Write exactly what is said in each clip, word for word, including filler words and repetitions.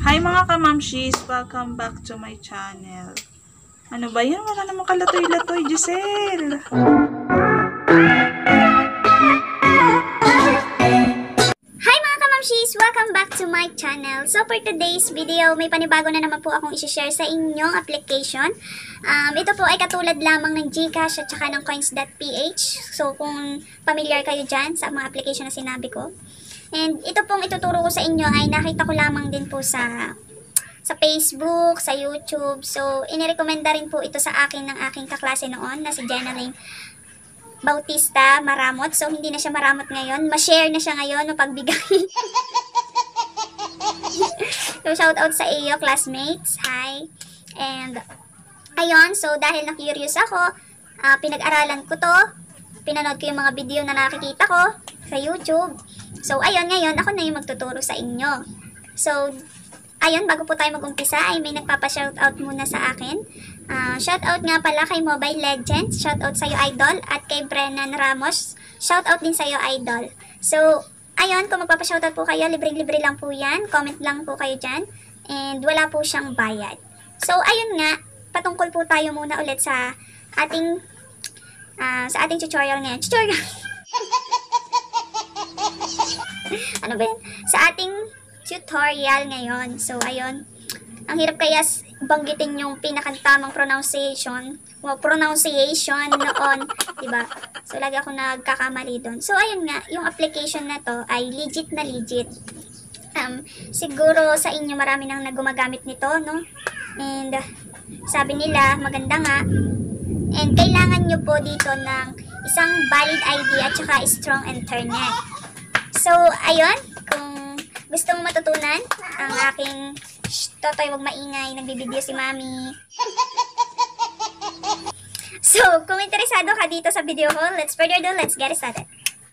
Hi mga kamamshis! Welcome back to my channel. Ano ba yan? Wala namang kalatoy-latoy, Giselle! Hi mga kamamshis! Welcome back to my channel. So for today's video, may panibago na naman po akong isi-share sa inyong application. Um, ito po ay katulad lamang ng Gcash at saka ng coins.ph. So kung familiar kayo dyan sa mga application na sinabi ko. And ito pong ituturo ko sa inyo ay nakita ko lamang din po sa sa Facebook, sa YouTube. So, inirekomenda rin po ito sa akin ng aking kaklase noon na si Jenaline Bautista Maramot. So, hindi na siya maramot ngayon. Ma-share na siya ngayon, mapagbigay. So, shout out sa iyo, classmates. Hi. And, ayun. So, dahil na-curious ako, uh, pinag-aralan ko to. Pinanood ko yung mga video na nakikita ko sa YouTube. So, ayun, ngayon, ako na yung magtuturo sa inyo. So, ayun, bago po tayo mag-umpisa, ay may nagpapa-shoutout muna sa akin. Uh, shoutout nga pala kay Mobile Legends, shoutout sa'yo, Idol, at kay Brennan Ramos, shoutout din sa'yo, Idol. So, ayun, kung magpapa-shoutout po kayo, libreng-libre lang po yan, comment lang po kayo dyan, and wala po siyang bayad. So, ayun nga, patungkol po tayo muna ulit sa ating, uh, sa ating tutorial ngayon. Tutorial! Ano ba yun? Sa ating tutorial ngayon. So, ayun. Ang hirap kaya banggitin yung pinakantamang pronunciation o pronunciation noon. Diba? So, lagi ako nagkakamali doon. So, ayun nga. Yung application na to ay legit na legit. Um, siguro sa inyo marami nang nagumagamit nito, no? And, uh, sabi nila, maganda nga. And, kailangan nyo po dito ng isang valid I D at saka strong internet. So, ayun, kung gusto mo matutunan ang aking shh, totoy, wag maingay, nagbibideo si mami. So, kung interesado ka dito sa video ko, let's further do, let's get started.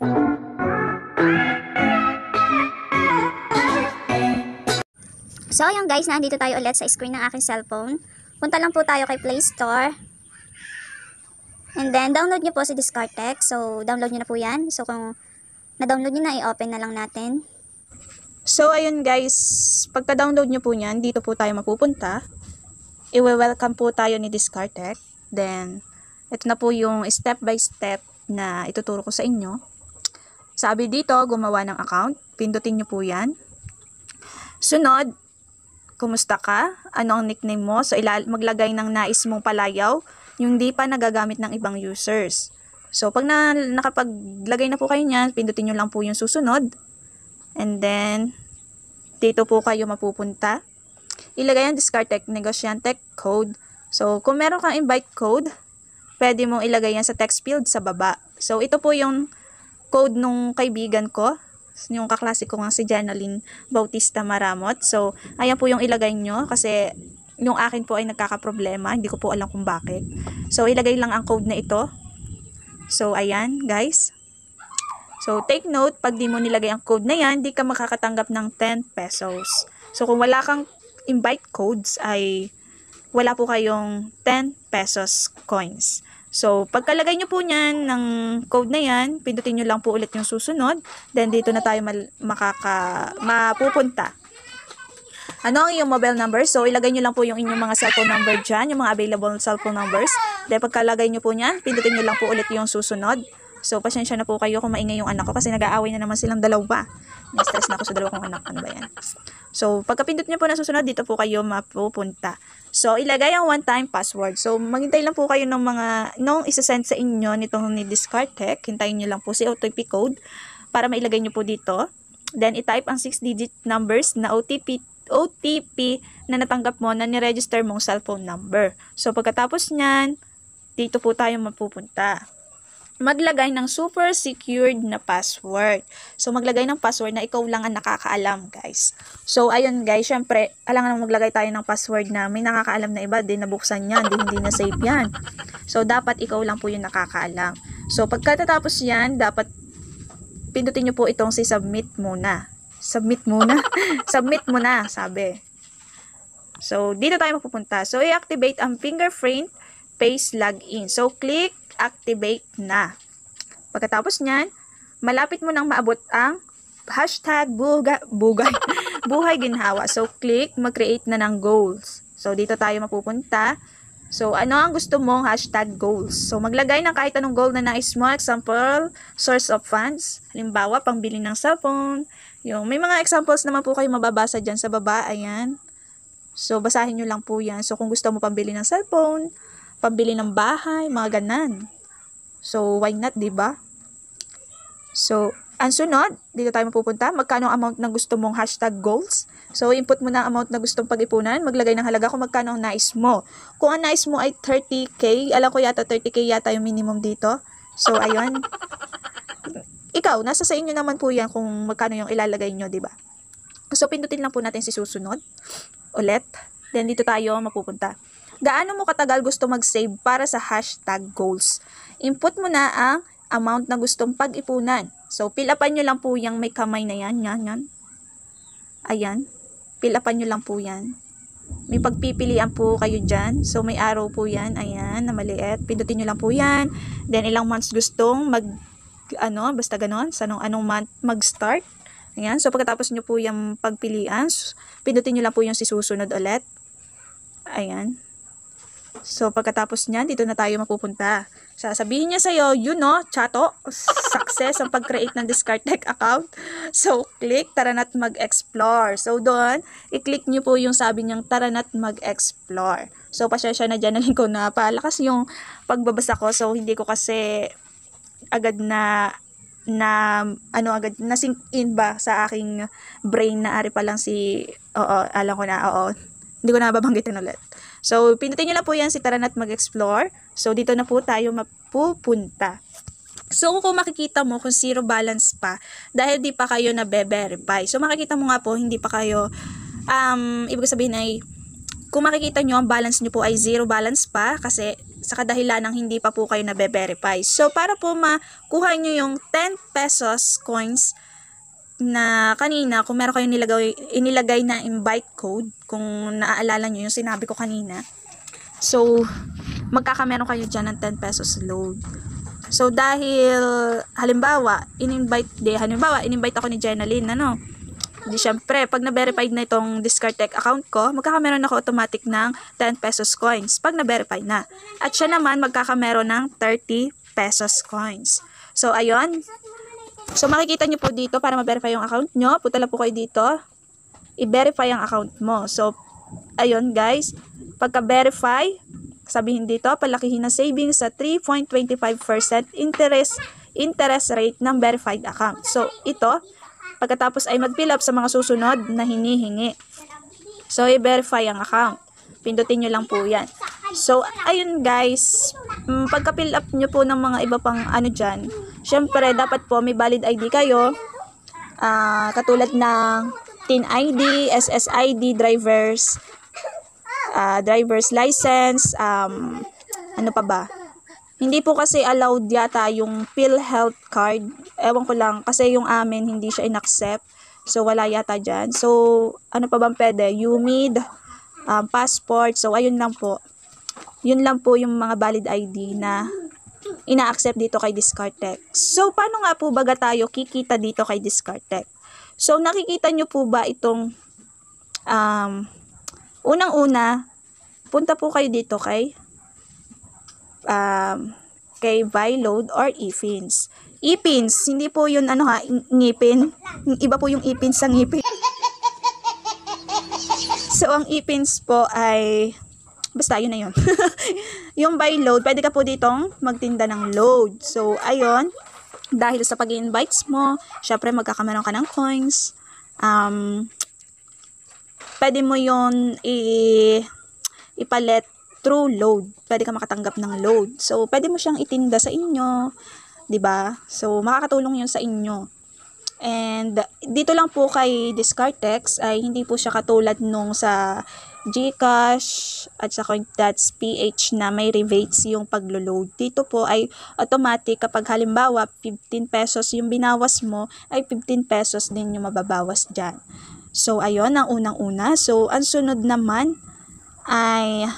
So, ayun guys, nandito tayo ulit sa screen ng aking cellphone. Punta lang po tayo kay Play Store. And then, download nyo po si Discartec. So, download nyo na po yan. So, kung na-download nyo na, i-open na lang natin. So, ayun guys, pagka-download nyo po niyan, dito po tayo mapupunta. I-welcome po tayo ni Discartec. Then, ito na po yung step by step na ituturo ko sa inyo. Sabi dito, gumawa ng account. Pindutin nyo po yan. Sunod, kumusta ka? Ano ang nickname mo? So, maglagay ng nais mong palayaw, yung di pa nagagamit ng ibang users. So, pag na, nakapaglagay na po kayo niyan, pindutin nyo lang po yung susunod. And then, dito po kayo mapupunta. Ilagay ang Discartec Negosyante code. So, kung meron kang invite code, pwede mong ilagay yan sa text field sa baba. So, ito po yung code nung kaibigan ko. Yung kaklase ko nga si Jenaline Bautista Maramot. So, ayan po yung ilagay nyo kasi yung akin po ay nagkakaproblema. Hindi ko po alam kung bakit. So, ilagay lang ang code na ito. So, ayan, guys. So, take note, pag di mo nilagay ang code na yan, di ka makakatanggap ng ten pesos. So, kung wala kang invite codes, ay wala po kayong ten pesos coins. So, pagkalagay nyo po nyan ng code na yan, pindutin nyo lang po ulit yung susunod. Then, dito na tayo makaka, mapupunta. Ano ang iyong mobile number? So, ilagay nyo lang po yung inyong mga cellphone number dyan, yung mga available cellphone numbers. Then, pagkalagay nyo po nyan, pindutin nyo lang po ulit yung susunod. So, pasensya na po kayo kung maingay yung anak ko kasi nag-aaway na naman silang dalawa. Na-stress na ako sa dalawa kong anak. Ano ba yan? So, pagkapindot nyo po na susunod, dito po kayo mapupunta. So, ilagay ang one-time password. So, maghintay lang po kayo ng mga, nung isa-send sa inyo nitong ni Discartec, hintayin nyo lang po si O T P code para mailagay nyo po dito. Then, i-type ang six digit numbers na O T P O T P na natanggap mo na niregister mong cellphone number. So, pagkatapos nyan, dito po tayo mapupunta. Maglagay ng super secured na password. So, maglagay ng password na ikaw lang ang nakakaalam, guys. So, ayun guys, syempre, alangan maglagay tayo ng password na may nakakaalam na iba, din nabuksan yan, din hindi na safe yan. So, dapat ikaw lang po yung nakakaalam. So, pagkatapos yan, dapat pindutin nyo po itong si submit muna. Submit muna? Submit muna, sabi. So, dito tayo mapupunta. So, i-activate ang fingerprint face login. So, click activate na. Pagkatapos nyan, malapit mo nang maabot ang hashtag buga, bugay, buhay ginhawa. So, click, mag-create na ng goals. So, dito tayo mapupunta. So, ano ang gusto mong hashtag goals? So, maglagay ng kahit anong goal na nais mo. Example, source of funds. Halimbawa, pangbili ng cellphone. Yung, may mga examples naman po kayo mababasa dyan sa baba. Ayan. So, basahin nyo lang po yan. So, kung gusto mo pambili ng cellphone, pambili ng bahay, mga ganan. So, why not, diba? So, ang sunod, dito tayo mapupunta. Magkano ang amount na gusto mong hashtag goals? So, input mo na ang amount na gustong pag-ipunan. Maglagay ng halaga kung magkano ang nais mo. Kung ang nais mo ay thirty K, alam ko yata thirty K yata yung minimum dito. So, ayun. Ikaw, nasa sa inyo naman po yan kung magkano yung ilalagay nyo, diba? So, pindutin lang po natin si susunod. Ulit. Then, dito tayo mapupunta. Gaano mo katagal gusto mag-save para sa hashtag goals? Input mo na ang amount na gustong pag-ipunan. So, fill upan nyo lang po yung may kamay na yan. Yan, yan. Ayan. Fill upan nyo lang po yan. May pagpipilian po kayo dyan. So, may arrow po yan. Ayan, na maliit. Pindutin nyo lang po yan. Then, ilang months gustong mag, ano, basta ganon. Sa anong, anong month mag-start. Ayan. So, pagkatapos nyo po yung pagpilian, pindutin nyo lang po yung si susunod ulit. Ayan. So, pagkatapos niyan, dito na tayo mapupunta. Sasabihin niya sa'yo, you know, chato, success ang pag-create ng Discardtech account. So, click, tara na't mag-explore. So, doon, i-click niyo po yung sabi niyang, tara na't mag-explore. So, pasensya na dyan, ko na palakas yung pagbabasa ko. So, hindi ko kasi agad na, na, ano agad, na-sink in ba sa aking brain na ari pa lang si, oo, alam ko na, oo. Hindi ko na babanggitin ulit. So, pindutin nyo lang po yan si tara na't mag-explore. So, dito na po tayo mapupunta. So, kung makikita mo kung zero balance pa, dahil di pa kayo na-verify. So, makikita mo nga po, hindi pa kayo, um, ibig sabihin ay, kung makikita nyo, ang balance nyo po ay zero balance pa, kasi sa kadahilan ng hindi pa po kayo na-verify. So, para po makuha nyo yung ten pesos coins, na kanina, kung meron kayong nilagay, inilagay na invite code, kung naaalala nyo yung sinabi ko kanina, so, magkakameron kayo dyan ng ten pesos load. So, dahil, halimbawa, in-invite, di, halimbawa, in-invite ako ni Jenalyn, ano, di syempre, pag na-verified na itong Discardtech account ko, magkakameron ako automatic ng ten pesos coins, pag na-verify na. At siya naman, magkakameron ng thirty pesos coins. So, ayun. So, makikita nyo po dito para ma-verify yung account nyo. Punta lang po kayo dito. I-verify ang account mo. So, ayun guys. Pagka-verify, sabihin dito, palakihin ang savings sa three point two five percent interest, interest rate ng verified account. So, ito, pagkatapos ay mag-fill up sa mga susunod na hinihingi. So, i-verify ang account. Pindutin nyo lang po yan. So, ayun guys, pagka-fill up nyo po ng mga iba pang ano dyan, syempre, dapat po may valid I D kayo, uh, katulad ng T I N I D, S S I D, drivers, uh, driver's license, um, ano pa ba? Hindi po kasi allowed yata yung PhilHealth card, ewan ko lang, kasi yung amin hindi siya in-accept, so wala yata dyan. So, ano pa bang pwede? U M I D, um, passport, so ayun lang po. Yun lang po yung mga valid I D na ina-accept dito kay Discardtech. So, paano nga po baga tayo kikita dito kay Discardtech? So, nakikita nyo po ba itong um, unang-una, punta po kayo dito kay um, kay Vload or eFins. eFins, hindi po yun ano ha, ngipin. Iba po yung eFins sa ngipin. So, ang eFins po ay basta, yun na yun. Yung buy load, pwede ka po ditong magtinda ng load. So, ayun. Dahil sa pag-invites mo, syempre magkakameron ka ng coins. Um, pwede mo yun i- ipalit through load. Pwede ka makatanggap ng load. So, pwede mo siyang itinda sa inyo. 'Di ba? So, makakatulong yun sa inyo. And, dito lang po kay Discardtech ay hindi po siya katulad nung sa GCash at sa Cointats P H na may rebates yung paglo-load. Dito po ay automatic kapag halimbawa fifteen pesos yung binawas mo, ay fifteen pesos din yung mababawas dyan. So, ayun ang unang-una. So, ang sunod naman ay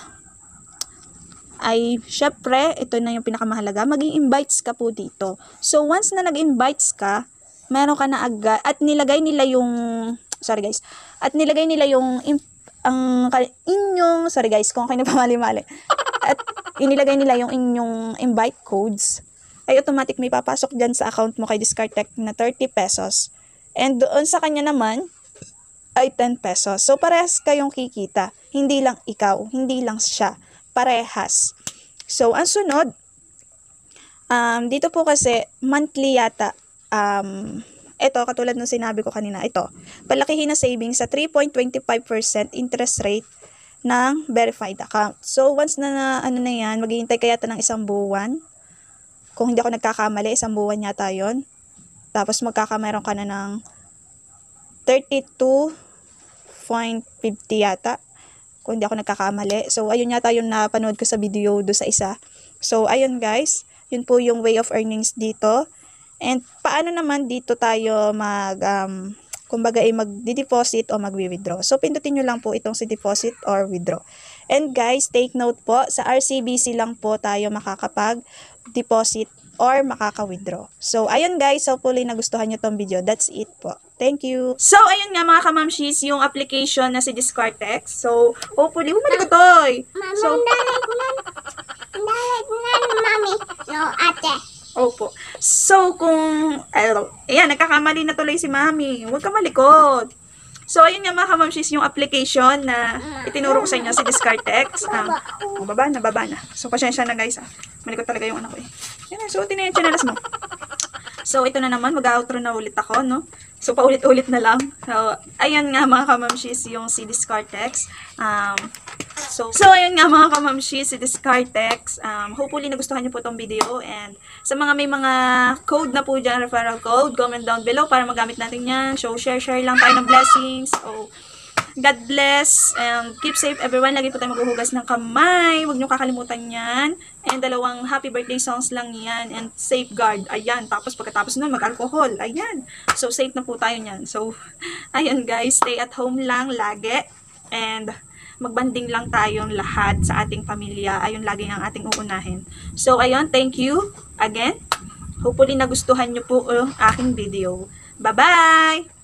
ay syempre, ito na yung pinakamahalaga, maging invites ka po dito. So, once na nag-invites ka, meron ka na agad, at nilagay nila yung, sorry guys, At nilagay nila yung im- ang ka- inyong, sorry guys kung kayo napamali-mali. At inilagay nila yung inyong invite codes, ay automatic may papasok dyan sa account mo kay Discartech na thirty pesos. And doon sa kanya naman, ay ten pesos. So, parehas kayong kikita. Hindi lang ikaw, hindi lang siya. Parehas. So, ang sunod, um, dito po kasi, monthly yata, um, ito, katulad ng sinabi ko kanina, ito, palakihin na savings sa three point two five percent interest rate ng verified account. So, once na, na ano na yan, maghihintay kaya ng isang buwan. Kung hindi ako nagkakamali, isang buwan yata yon. Tapos, magkakameron ka na ng thirty-two point five zero yata. Kung hindi ako nagkakamali. So, ayun yata yung napanood ko sa video do sa isa. So, ayun guys. Yun po yung way of earnings dito. And, paano naman dito tayo mag, um, kumbaga ay mag-deposit o mag-withdraw. So, pindutin nyo lang po itong si deposit or withdraw. And guys, take note po, sa R C B C lang po tayo makakapag-deposit or makaka-withdraw. So, ayun guys, hopefully nagustuhan nyo tong video. That's it po. Thank you. So, ayun nga mga kamamshis, yung application na si Discartech. So, hopefully, humali ko toy. So, Mami. No, ate. opo. So, kung, ano, ayan, nagkakamali na tuloy si Mami. Huwag ka malikot. So, ayun nga mga kamamshis, yung application na itinuro ko sa inyo si Discartech. Um, baba na, baba na. So, pasensya na guys. Ah. Malikot talaga yung anak ko eh. Yan, suotin na yung chinalas mo. So, ito na naman, mag-outro na ulit ako, no? So, paulit-ulit na lang. So, ayun nga mga kamamshis, yung si Discartech. Um, so, so, ayun nga mga kamamshis, si Discartech. Um, hopefully, nagustuhan niyo po itong video. And sa mga may mga code na po dyan, referral code, comment down below para magamit natin yan. So, share, share lang tayo ng blessings. So, God bless, and keep safe everyone. Lagi po tayo maghuhugas ng kamay. Huwag niyo kakalimutan yan. And dalawang happy birthday songs lang yan. And safeguard. Ayan. Tapos pagkatapos nun, mag-alcohol. Ayan. So, safe na po tayo niyan. So, ayun guys. Stay at home lang lagi. And magbanding lang tayong lahat sa ating pamilya. Ayun lagi ang ating uunahin. So, ayun. Thank you again. Hopefully nagustuhan niyo po ang aking video. Bye-bye!